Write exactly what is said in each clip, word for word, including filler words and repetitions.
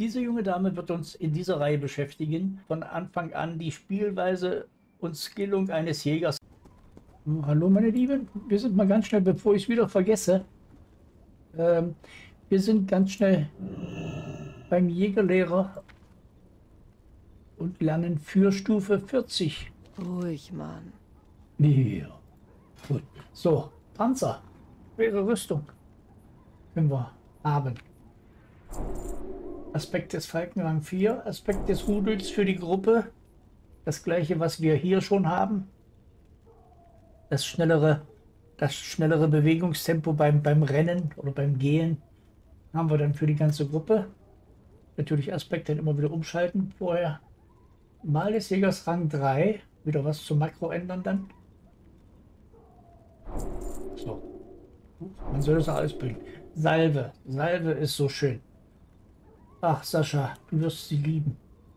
Diese junge Dame wird uns in dieser Reihe beschäftigen. Von Anfang an die Spielweise und Skillung eines Jägers. Hallo meine Lieben, wir sind mal ganz schnell, bevor ich es wieder vergesse. Ähm, wir sind ganz schnell beim Jägerlehrer und lernen für Stufe vierzig. Ruhig, Mann. Ja, gut. So, Panzer, schwere Rüstung können wir haben. Aspekt des Falken Rang vier, Aspekt des Rudels für die Gruppe. Das gleiche, was wir hier schon haben. Das schnellere, das schnellere Bewegungstempo beim, beim Rennen oder beim Gehen haben wir dann für die ganze Gruppe. Natürlich Aspekt dann immer wieder umschalten vorher. Mal des Jägers Rang drei. Wieder was zum Makro ändern dann. So. Man soll das alles bringen. Salve. Salve ist so schön. Ach, Sascha, du wirst sie lieben.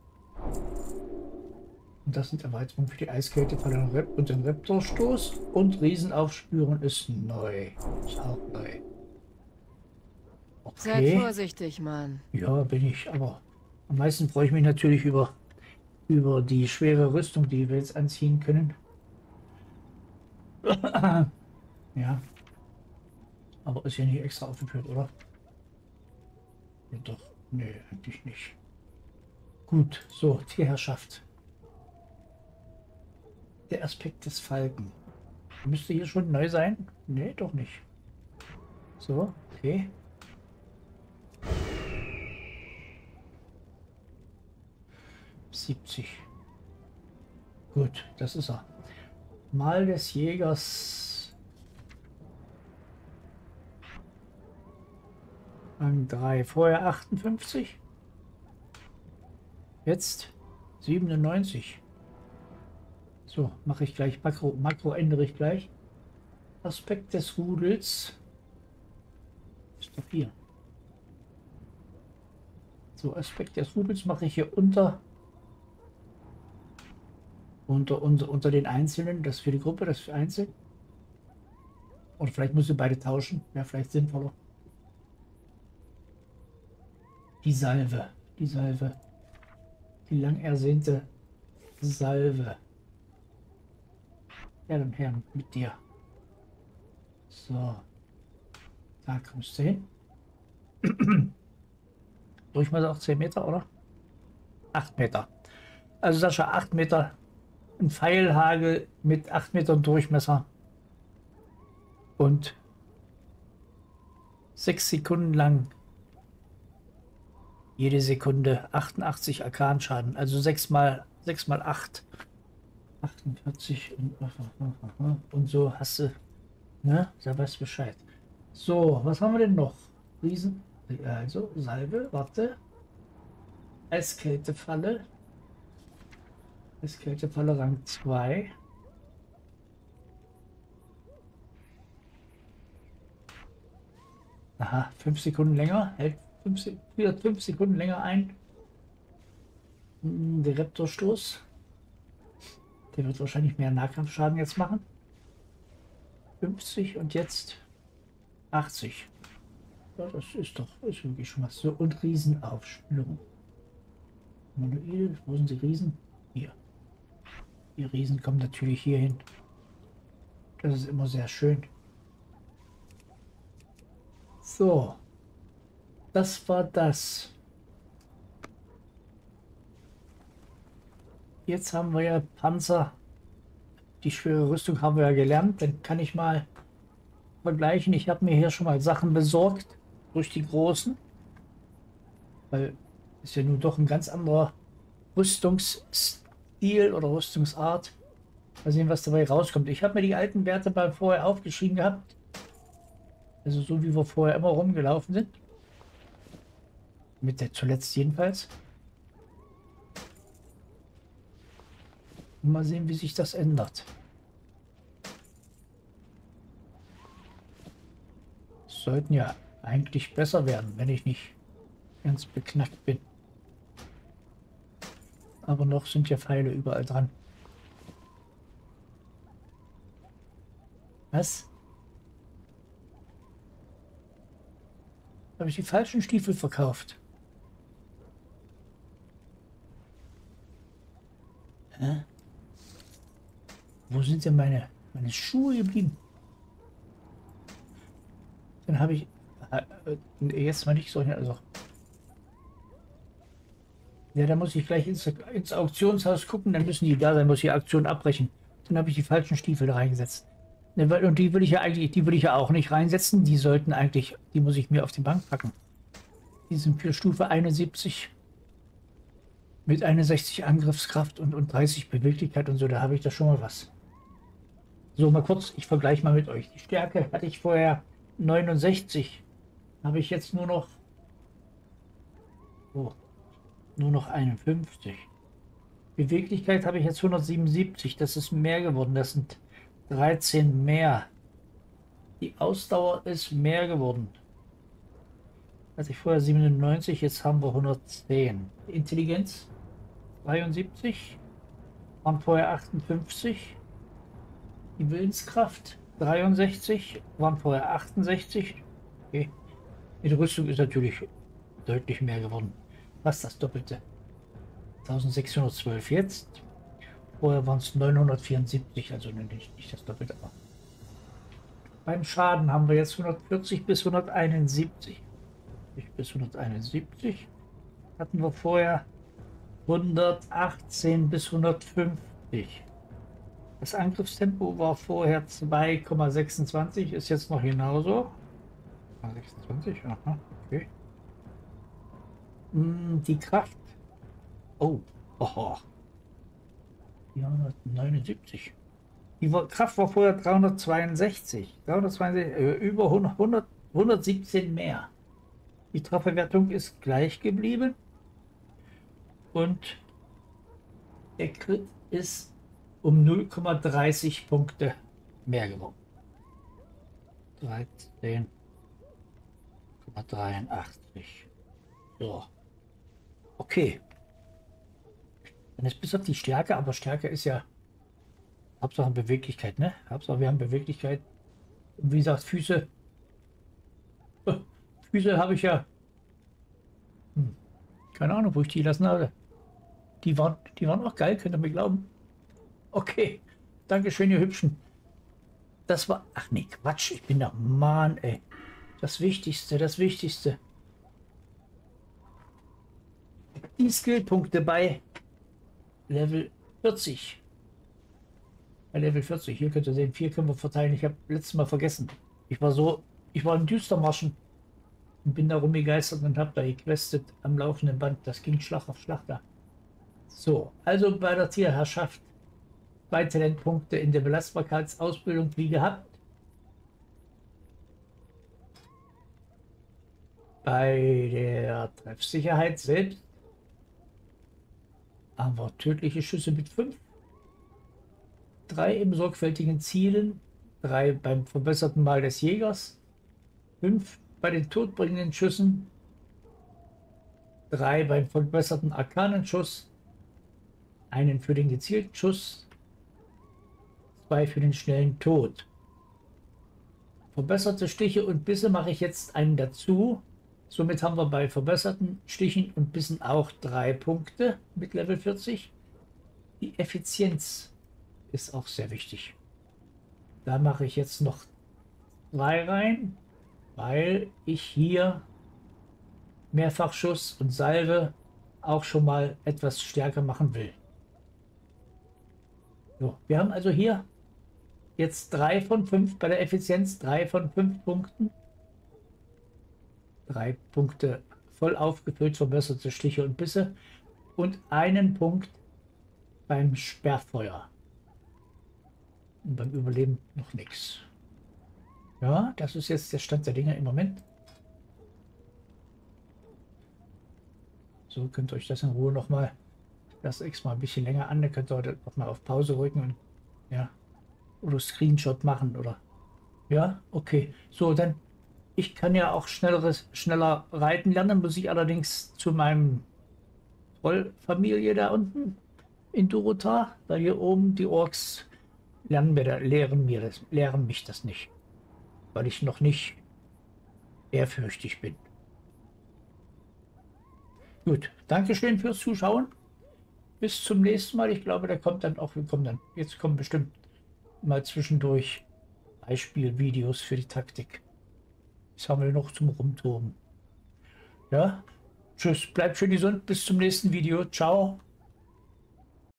Und das sind Erweiterungen für die Eiskälte und den Raptorstoß. Und Riesenaufspüren ist neu. Ist auch neu. Okay. Seid vorsichtig, Mann. Ja, bin ich. Aber am meisten freue ich mich natürlich über, über die schwere Rüstung, die wir jetzt anziehen können. Ja. Aber ist ja nicht extra aufgeführt, oder? Ja, doch. Nee, eigentlich nicht. Gut, so, Tierherrschaft. Der Aspekt des Falken. Müsste hier schon neu sein? Nee, doch nicht. So, okay. siebzig. Gut, das ist er. Mal des Jägers. Rang drei. Vorher achtundfünfzig. Jetzt siebenundneunzig. So, mache ich gleich. Makro, Makro ändere ich gleich. Aspekt des Rudels. Ist doch hier. So, Aspekt des Rudels mache ich hier unter. Unter, unter, unter den Einzelnen. Das für die Gruppe, das für Einzel. Oder vielleicht muss ich beide tauschen. Wäre vielleicht sinnvoller. Die Salve. Die Salve. Die lang ersehnte Salve. Ja, dann her mit dir. So. Da kommst du hin. Durchmesser auch zehn Meter, oder? acht Meter. Also Sascha, acht Meter. Ein Pfeilhagel mit acht Metern Durchmesser. Und sechs Sekunden lang. Jede Sekunde achtundachtzig Arkanschaden. Also sechs mal sechs mal acht. achtundvierzig und, und so hast du, ne? Da weißt du Bescheid. So, was haben wir denn noch? Riesen, also Salbe, warte. Eiskältefalle. Eiskältefalle Rang zwei. Aha, fünf Sekunden länger. Hält fünf Sekunden länger ein. Der Raptorstoß. Der wird wahrscheinlich mehr Nahkampfschaden jetzt machen. fünfzig und jetzt achtzig. Ja, das ist doch ist wirklich schon was. So, und Riesenaufspülung. Manuel, wo sind die Riesen? Hier. Die Riesen kommen natürlich hier hin. Das ist immer sehr schön. So. Das war das. Jetzt haben wir ja Panzer. Die schwere Rüstung haben wir ja gelernt. Dann kann ich mal vergleichen. Ich habe mir hier schon mal Sachen besorgt durch die Großen. Weil ist ja nun doch ein ganz anderer Rüstungsstil oder Rüstungsart. Mal sehen, was dabei rauskommt. Ich habe mir die alten Werte bei vorher aufgeschrieben gehabt. Also so wie wir vorher immer rumgelaufen sind. Mit der zuletzt jedenfalls. Mal sehen, wie sich das ändert. Sollten ja eigentlich besser werden, wenn ich nicht ganz beknackt bin. Aber noch sind ja Pfeile überall dran. Was? Habe ich die falschen Stiefel verkauft? Hä? Wo sind denn meine, meine Schuhe geblieben? Dann habe ich äh, jetzt mal nicht so. Also ja, da muss ich gleich ins, ins Auktionshaus gucken. Dann müssen die da sein, muss die Auktion abbrechen. Dann habe ich die falschen Stiefel da reingesetzt. Ne, weil- Und die will ich ja eigentlich, die will ich ja auch nicht reinsetzen. Die sollten eigentlich, die muss ich mir auf die Bank packen. Die sind für Stufe einundsiebzig mit einundsechzig Angriffskraft und, und dreißig Beweglichkeit und so. Da habe ich da schon mal was. So, mal kurz, ich vergleiche mal mit euch. Die Stärke hatte ich vorher neunundsechzig. Habe ich jetzt nur noch, oh, nur noch einundfünfzig. Beweglichkeit habe ich jetzt hundertsiebenundsiebzig. Das ist mehr geworden. Das sind dreizehn mehr. Die Ausdauer ist mehr geworden. Hatte ich vorher siebenundneunzig, jetzt haben wir hundertzehn. Die Intelligenz dreiundsiebzig. Waren vorher achtundfünfzig. Die Willenskraft dreiundsechzig. Waren vorher achtundsechzig. Okay. Die Rüstung ist natürlich deutlich mehr geworden. Fast das Doppelte. eintausendsechshundertzwölf jetzt. Vorher waren es neunhundertvierundsiebzig, also nicht, nicht das Doppelte. Aber beim Schaden haben wir jetzt hundertvierzig bis hunderteinundsiebzig. Bis hunderteinundsiebzig hatten wir vorher hundertachtzehn bis hundertfünfzig. Das Angriffstempo war vorher zwei Komma sechsundzwanzig, ist jetzt noch genauso. sechsundzwanzig, aha, okay. Die Kraft, oh, oh, vierhundertneunundsiebzig. Die Kraft war vorher dreihundertzweiundsechzig, dreihundertzweiundsechzig, äh, über hundert, hundertsiebzehn mehr. Die Trefferwertung ist gleich geblieben und der Crit ist um null Komma dreißig Punkte mehr geworden. dreizehn Komma dreiundachtzig. So. Okay. Dann ist bis auf die Stärke, aber Stärke ist ja Hauptsache Beweglichkeit, ne? Hauptsache wir haben Beweglichkeit. Und wie gesagt, Füße. Füße habe ich ja. Hm. Keine Ahnung, wo ich die lassen habe. Die waren, die waren auch geil, könnt ihr mir glauben. Okay. Dankeschön, ihr Hübschen. Das war. Ach nee, Quatsch. Ich bin da. Mann, ey. Das Wichtigste, das Wichtigste. Die Skillpunkte bei Level vierzig. Bei Level vierzig. Hier könnt ihr sehen, vier können wir verteilen. Ich habe letztes Mal vergessen. Ich war so. Ich war in Düstermarschen. Und bin darum begeistert und habe da gequestet am laufenden Band. Das ging Schlag auf Schlag da. So, also bei der Tierherrschaft zwei Talentpunkte in der Belastbarkeitsausbildung wie gehabt. Bei der Treffsicherheit selbst haben wir tödliche Schüsse mit fünf. Drei im sorgfältigen Zielen. Drei beim verbesserten Mal des Jägers. Fünf bei den todbringenden Schüssen. Drei beim verbesserten Arkanenschuss. Einen für den gezielten Schuss. Zwei für den schnellen Tod. Verbesserte Stiche und Bisse mache ich jetzt einen dazu. Somit haben wir bei verbesserten Stichen und Bissen auch drei Punkte mit Level vierzig. Die Effizienz ist auch sehr wichtig. Da mache ich jetzt noch zwei rein, weil ich hier Mehrfachschuss und Salve auch schon mal etwas stärker machen will. So, wir haben also hier jetzt drei von fünf bei der Effizienz, drei von fünf Punkten. Drei Punkte voll aufgefüllt, verbesserte Stiche und Bisse und einen Punkt beim Sperrfeuer. Und beim Überleben noch nichts. Ja, das ist jetzt der Stand der Dinge im Moment. So könnt ihr euch das in Ruhe noch mal das X mal ein bisschen länger an. Da könnt ihr heute noch mal auf Pause rücken und ja, oder Screenshot machen oder ja, okay. So, dann ich kann ja auch schnelleres, schneller reiten lernen, muss ich allerdings zu meinem Trollfamilie da unten in Durotar, weil hier oben die Orks lernen mir da, lehren mir das, lehren mich das nicht, weil ich noch nicht ehrfürchtig bin. Gut, Dankeschön fürs Zuschauen. bis zum nächsten Mal. Ich glaube, da kommt dann auch, wir kommen dann, jetzt kommen bestimmt mal zwischendurch Beispielvideos für die Taktik. Das haben wir noch zum Rumtoben. Ja, tschüss, bleibt schön gesund, bis zum nächsten Video. Ciao.